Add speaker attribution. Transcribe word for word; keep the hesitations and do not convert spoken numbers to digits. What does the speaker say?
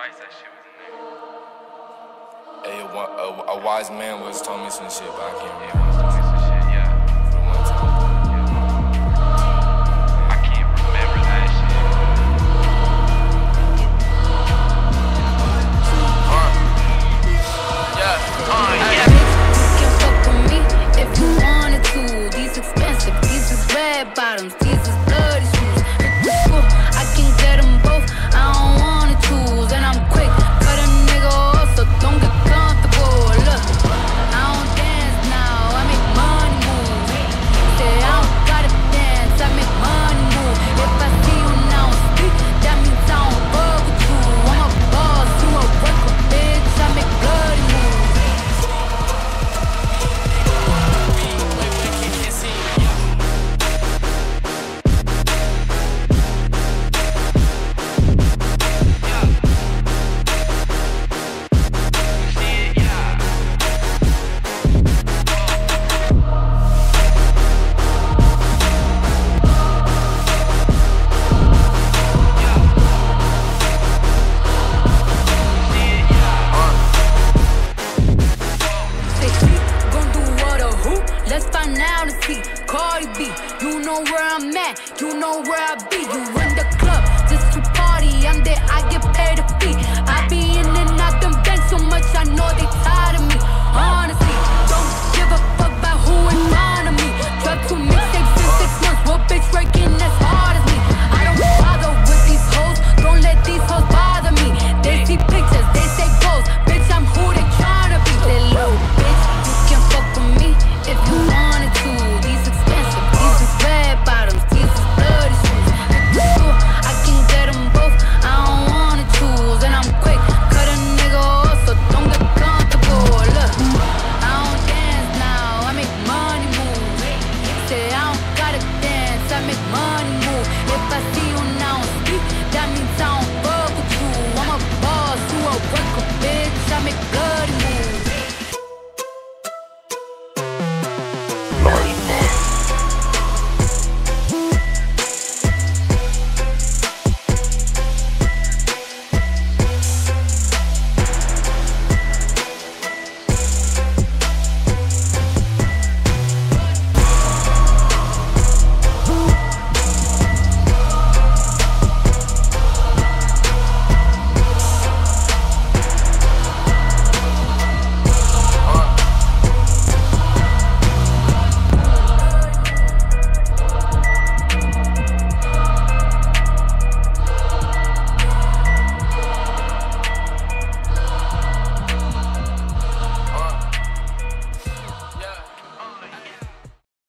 Speaker 1: advice that shit was nigga.
Speaker 2: Hey, a, a, a wise man was told me some shit, but I can't remember.
Speaker 1: Yeah, once told me some shit, yeah.
Speaker 2: For one time.
Speaker 1: I can't remember that shit.
Speaker 2: Uh, yeah, uh, yeah.
Speaker 3: You can fuck with me if you wanted to. These expensive, these is red bottoms, these is bloody shoes. I can get them both, I don't wanna choose. And I'm quick, cut a nigga off, so don't get comfortable. Look, I don't dance now, I make money move. Say I don't gotta dance, I make money move. If I see you now speak, that means I don't fuck with you. I'm a boss, you a worker, bitch, I make bloody moves. Let's find out and see. Cardi B, you know where I'm at, you know where I be.